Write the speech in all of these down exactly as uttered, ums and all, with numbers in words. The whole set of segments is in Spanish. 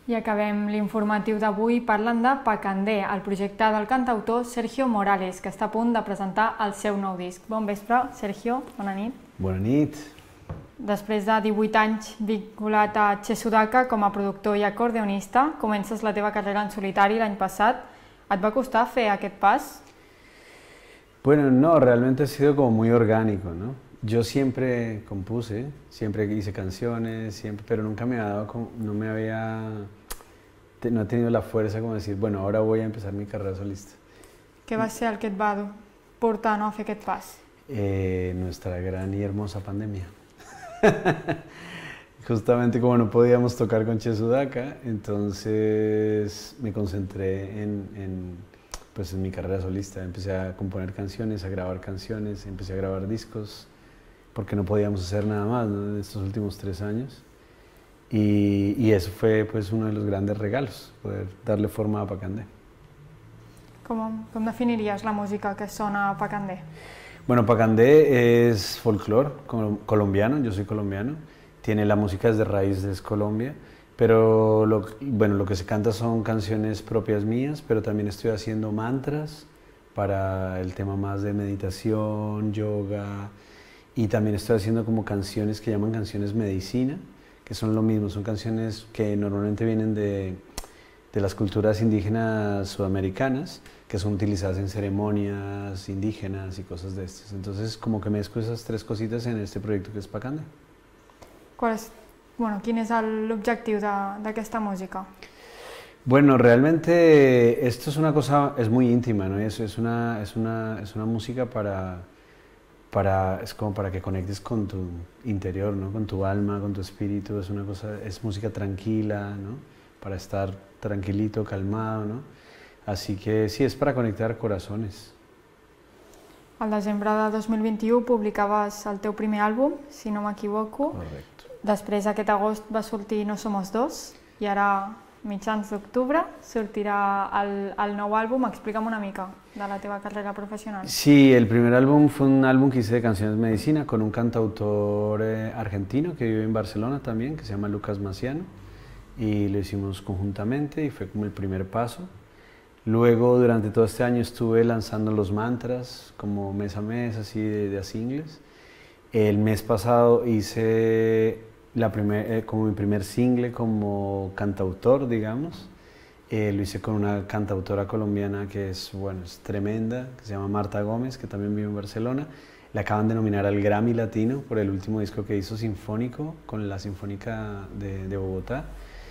I acabem l'informatiu d'avui parlant de Pacandé, el projecte del cantautor Sergio Morales, que està a punt de presentar el seu nou disc. Bon vespre, Sergio, bona nit. Bona nit. Després de divuit anys vinculat a Che Sudaca com a productor i acordeonista, comences la teva carrera en solitari l'any passat. Et va costar fer aquest pas? Bueno, no, realmente ha sido como muy orgánico, ¿no? Yo siempre compuse, siempre hice canciones, siempre, pero nunca me ha dado, no me había, no he tenido la fuerza como decir, bueno, ahora voy a empezar mi carrera solista. Què va ser el que et va portar no, a fer aquest pas? Eh, nuestra gran y hermosa pandemia. Justamente como no podíamos tocar con Che Sudaca, entonces me concentré en, en, pues en mi carrera solista. Empecé a componer canciones, a grabar canciones, empecé a grabar discos, porque no podíamos hacer nada más, ¿no? En estos últimos tres años. Y, y eso fue pues uno de los grandes regalos, poder darle forma a Pacandé. Com, com definiries la música que sona a Pacandé? Bueno, Pacandé es folclore colombiano, yo soy colombiano, tiene la música desde raíces Colombia, pero lo, bueno, lo que se canta son canciones propias mías, pero también estoy haciendo mantras para el tema más de meditación, yoga, y también estoy haciendo como canciones que llaman canciones medicina, que son lo mismo, son canciones que normalmente vienen de, de las culturas indígenas sudamericanas, que son utilizadas en ceremonias indígenas y cosas de estas. Entonces, como que mezclo esas tres cositas en este proyecto que es Pacandé. Qual és, bueno, quin és l'objectiu d'aquesta música? Bueno, realmente esto es una cosa, es muy íntima, ¿no? Es, es, una, es, una, es una música para, para, es como para que conectes con tu interior, ¿no? Con tu alma, con tu espíritu, es una cosa, es música tranquila, ¿no? Para estar tranquilito, calmado, ¿no? Así que sí, es para conectar corazones. Al desembre de dos mil vint-i-u publicaves el teu primer àlbum, si no m'equivoco. Correcto. Després, aquest agost, va sortir No Somos Dos, i ara, mitjans d'octubre, sortirà el, el nou àlbum. Explica'm una mica de la teva carrera professional. Sí, el primer álbum fue un álbum que hice de canciones de medicina con un cantautor eh, argentino que vive en Barcelona también, que se llama Lucas Maciano, y lo hicimos conjuntamente y fue como el primer paso. Luego, durante todo este año estuve lanzando los mantras, como mes a mes, así de, de a singles. El mes pasado hice la primer, eh, como mi primer single como cantautor, digamos. Eh, lo hice con una cantautora colombiana que es, bueno, es tremenda, que se llama Marta Gómez, que también vive en Barcelona. Le acaban de nominar al Grammy Latino por el último disco que hizo sinfónico con la Sinfónica de, de Bogotá.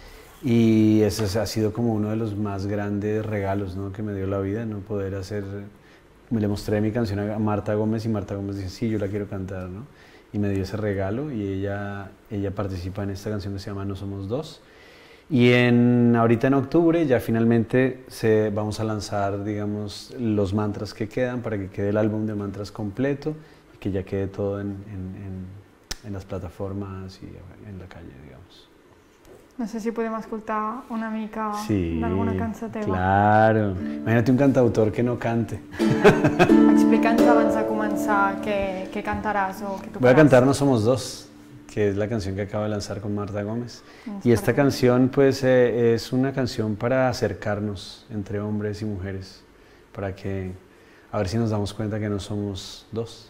Y ese ha sido como uno de los más grandes regalos, ¿no? Que me dio la vida, ¿no? Poder hacer... Me le mostré mi canción a Marta Gómez y Marta Gómez dice, sí, yo la quiero cantar, ¿no? Y me dio ese regalo y ella, ella participa en esta canción que se llama No Somos Dos. Y en, ahorita en octubre ya finalmente se, vamos a lanzar, digamos, los mantras que quedan para que quede el álbum de mantras completo y que ya quede todo en, en, en, en las plataformas y en la calle, digamos. No sé si podem escoltar una mica sí, d'alguna cançó teva. Claro. Imagínate un cantautor que no cante. Explica'ns abans de començar què, què cantaràs o què tocaràs. Voy a cantar No Somos Dos, que es la canción que acabo de lanzar con Marta Gómez. Y esta canción pues eh, es una canción para acercarnos entre hombres y mujeres, para que, a ver si nos damos cuenta que no somos dos.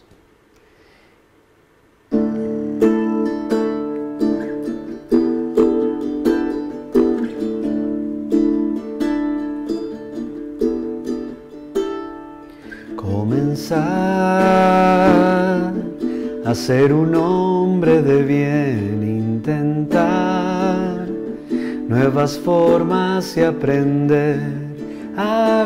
Comenzar a ser un hombre de bien, intentar nuevas formas y aprender a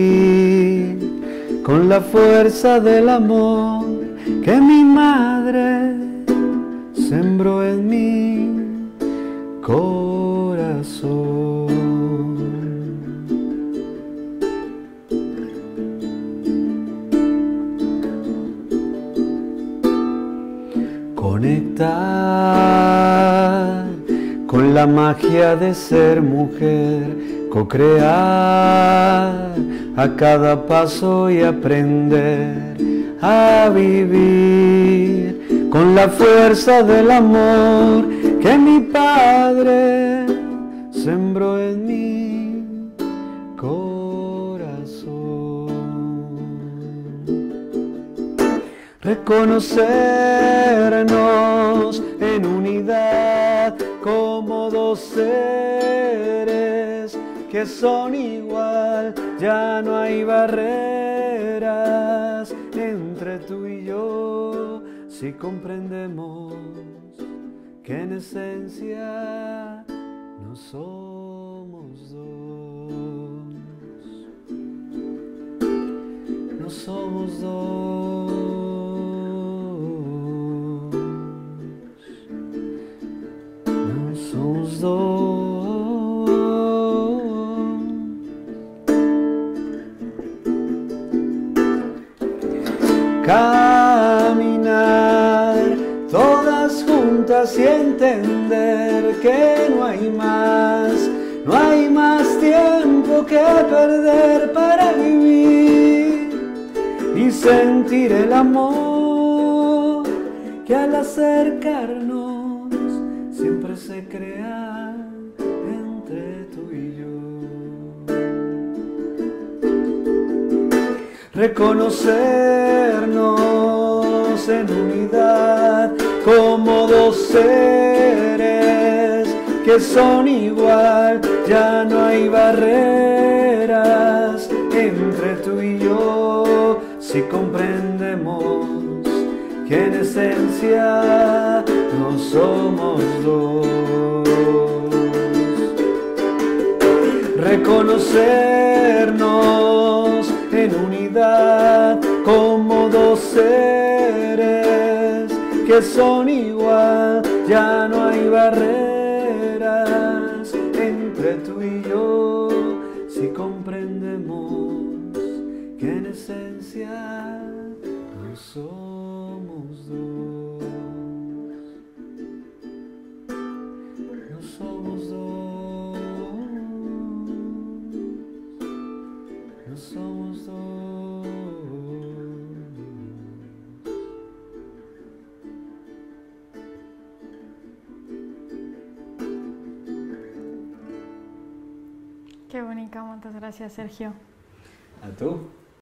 vivir con la fuerza del amor que mi madre sembró en mi corazón. Conectar con la magia de ser mujer, co-crear a cada paso y aprender a vivir con la fuerza del amor que mi padre sembró en mi corazón. Reconocernos en unidad como dos seres que son igual, ya no hay barreras entre tú y yo, si comprendemos que en esencia no somos dos, no somos dos, no somos dos. Caminar todas juntas y entender que no hay más, no hay más tiempo que perder para vivir y sentir el amor que al acercarnos siempre se crea entre tú y yo. Reconocernos en unidad como dos seres que son igual, ya no hay barreras entre tú y yo, si comprendemos que en esencia no somos dos. Reconocernos en unidad como dos seres que son igual, ya no hay barreras entre tú y yo, si comprendemos que en esencia no somos dos, no somos dos, no somos dos. Que bonica, moltes gràcies, Sergio. A tu.